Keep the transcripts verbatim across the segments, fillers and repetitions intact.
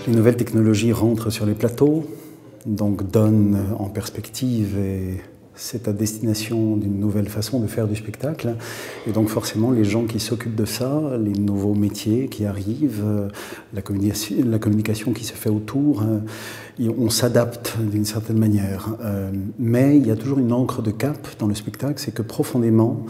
Les nouvelles technologies rentrent sur les plateaux, donc donnent en perspective et c'est à destination d'une nouvelle façon de faire du spectacle. Et donc forcément, les gens qui s'occupent de ça, les nouveaux métiers qui arrivent, la communication, la communication qui se fait autour, on s'adapte d'une certaine manière. Mais il y a toujours une encre de cap dans le spectacle, c'est que profondément,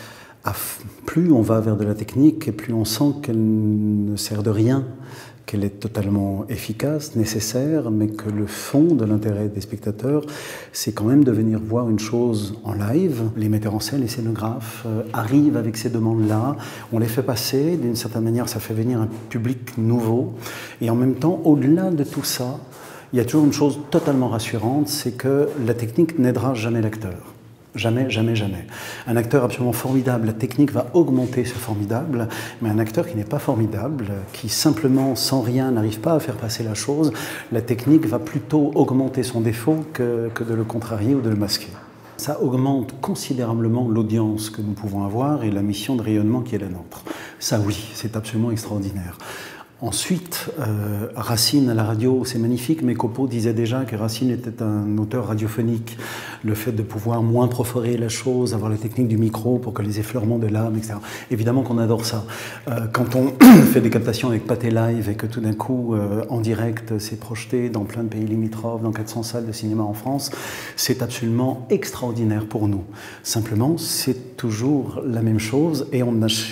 plus on va vers de la technique, et plus on sent qu'elle ne sert de rien, qu'elle est totalement efficace, nécessaire, mais que le fond de l'intérêt des spectateurs, c'est quand même de venir voir une chose en live. Les metteurs en scène, les scénographes euh, arrivent avec ces demandes-là, on les fait passer, d'une certaine manière ça fait venir un public nouveau, et en même temps, au-delà de tout ça, il y a toujours une chose totalement rassurante, c'est que la technique n'aidera jamais l'acteur. Jamais, jamais, jamais. Un acteur absolument formidable, la technique va augmenter ce formidable, mais un acteur qui n'est pas formidable, qui simplement, sans rien, n'arrive pas à faire passer la chose, la technique va plutôt augmenter son défaut que, que de le contrarier ou de le masquer. Ça augmente considérablement l'audience que nous pouvons avoir et la mission de rayonnement qui est la nôtre. Ça oui, c'est absolument extraordinaire. Ensuite, euh, Racine à la radio, c'est magnifique, mais Copeau disait déjà que Racine était un auteur radiophonique. Le fait de pouvoir moins perforer la chose, avoir la technique du micro pour que les effleurements de l'âme, et cetera. Évidemment qu'on adore ça. Euh, quand on fait des captations avec Pathé Live et que tout d'un coup, euh, en direct, c'est projeté dans plein de pays limitrophes, dans quatre cents salles de cinéma en France, c'est absolument extraordinaire pour nous. Simplement, c'est toujours la même chose et on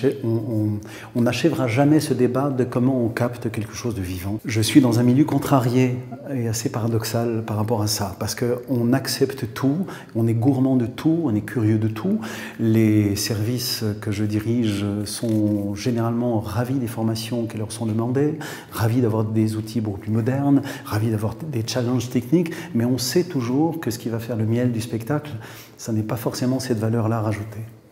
n'achèvera jamais ce débat de comment on capte quelque chose de vivant. Je suis dans un milieu contrarié et assez paradoxal par rapport à ça, parce qu'on accepte tout, on est gourmand de tout, on est curieux de tout. Les services que je dirige sont généralement ravis des formations qui leur sont demandées, ravis d'avoir des outils beaucoup plus modernes, ravis d'avoir des challenges techniques, mais on sait toujours que ce qui va faire le miel du spectacle, ça n'est pas forcément cette valeur-là rajoutée.